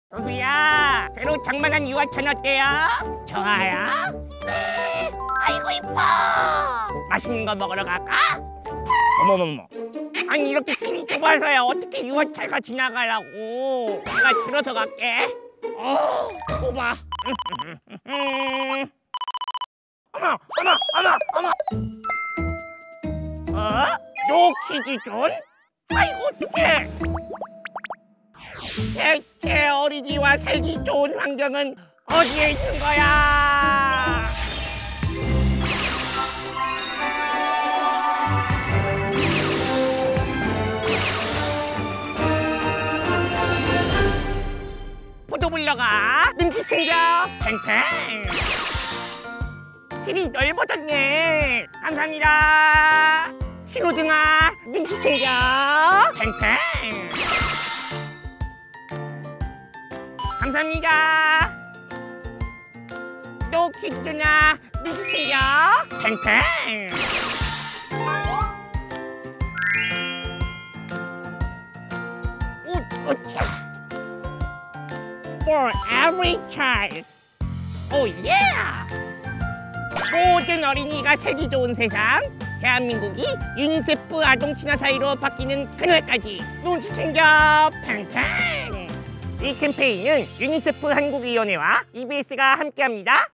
조수야, 새로 장만한 유아천 어때요? 좋아요? 네. 아이고 이뻐. 맛있는 거 먹으러 갈까? 어머머머. 아니 이렇게 길이 좁아서야 어떻게 유아차가 지나가라고. 내가 들어서 갈게. 좁아. 어머. 노키즈존? 아이고 어떡해. 대체 어린이와 살기 좋은 환경은 어디에 있는 거야? 포도블러가 눈치 챙겨 팽팽. 길이 넓어졌네. 감사합니다. 신호등아 눈치 챙겨 팽팽. 감사합니다. 또 퀴즈나 눈치 챙겨 팽팽. 우차. For every child. 오 예. 모든 어린이가 살기 좋은 세상. 대한민국이 유니세프 아동 친화 사회로 바뀌는 그날까지 눈치 챙겨 팽팽. 이 캠페인은 유니세프 한국위원회와 EBS가 함께합니다.